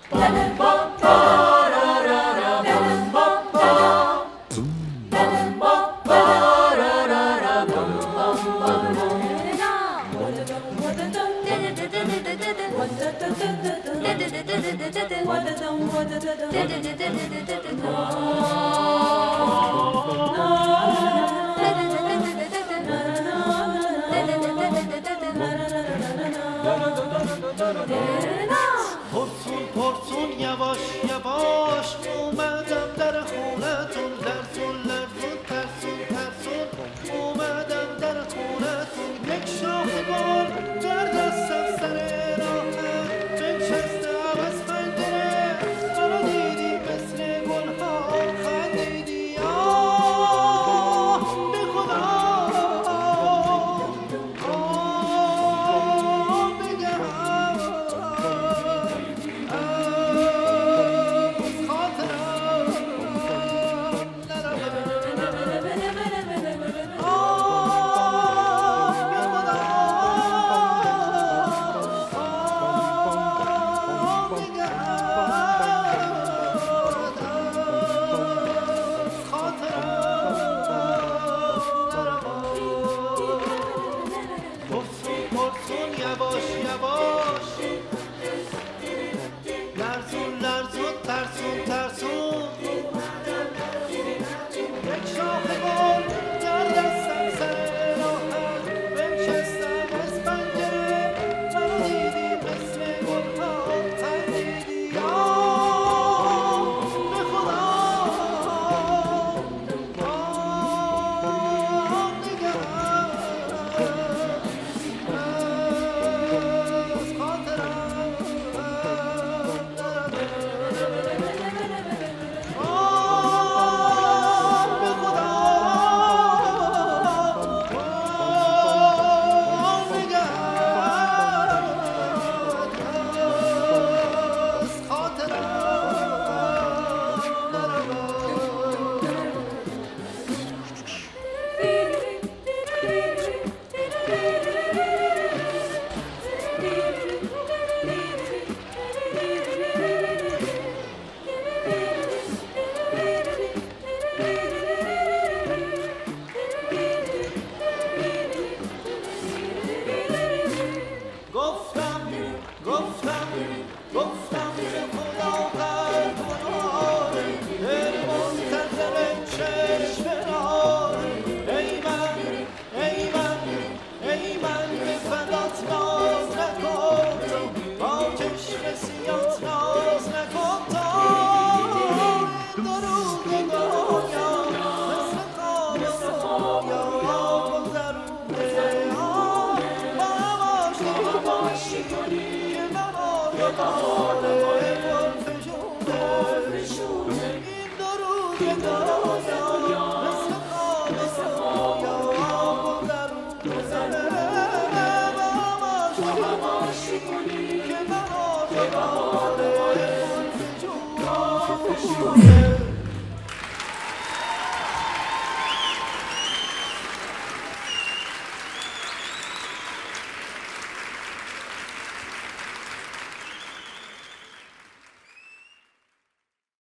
پرسون پرسون یواش یواش اومدم در خونتون لرزون لرزون ترسون ترسون اومدم در خونتون یک شاخ گل در دستم سر راهم بنشستم از پنجره منو دیدی مثل گلها خندیدی آه به خدا یواش یواش لرزون لرزون ترسون ترسون یک شاخ گل در دستم سر راهم بنشستم از پنجره منو دیدی مثل گلها خندیدی آه به خدا گفتم که خدا قلب داره دل منتظر چشم داره ای من به فدات ناز نکن تو با چشم سیات ناز نکن تو درود دنیا مثل خواب سویا گذرونه باشی کنی بهاره گل فشونه این درود دنیا